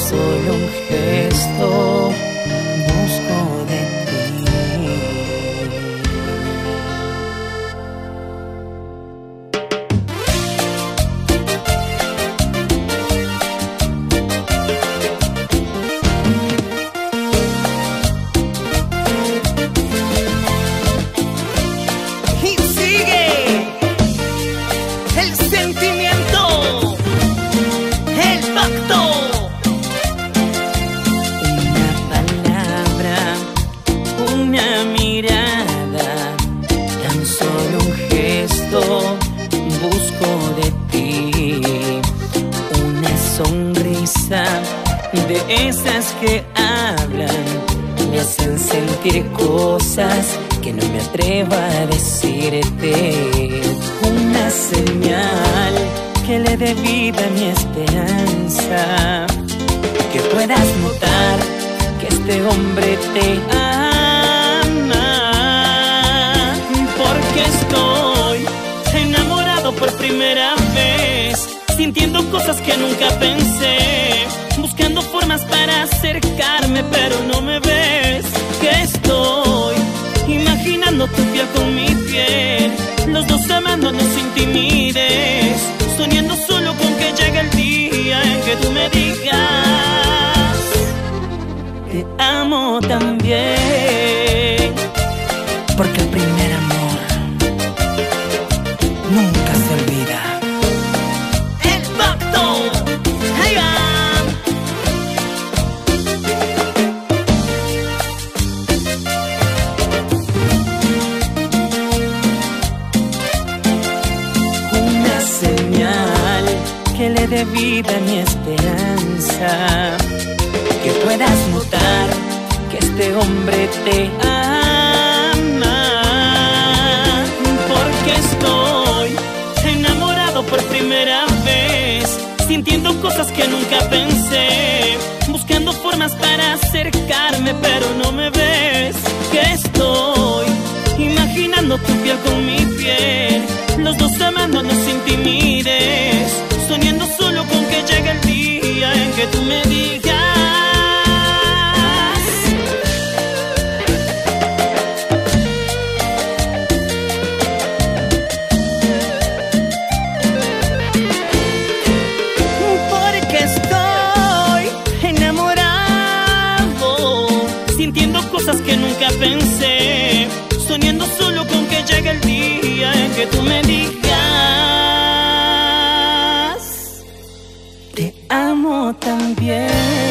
solo un gesto busco de ti. Y sigue el sentimiento, el pacto. Una mirada, tan solo un gesto busco de ti. Una sonrisa de esas que hablan, me hacen sentir cosas que no me atrevo a decirte. Una señal que le dé vida a mi esperanza, que puedas notar que este hombre te ama, porque estoy enamorado por primera vez, sintiendo cosas que nunca pensé, buscando formas para acercarme, pero no me ves. Que estoy imaginando tu piel con mi piel, los dos amándonos sin timidez, soñando solo con que llegue el día en que tú me digas te amo también, Porque el primer amor nunca se olvida. el pacto. Ahí va. Una señal que le dé vida a mi esperanza, que puedas notar que este hombre te ama, porque estoy enamorado por primera vez, sintiendo cosas que nunca pensé, buscando formas para acercarme, pero no me ves. Que estoy imaginando tu piel con mi piel, los dos amándonos sin timidez, soñando solo con que llegue el día en que tú me digas porque estoy enamorado, sintiendo cosas que nunca pensé, soñando solo con que llegue el día en que tú me digas te amo también.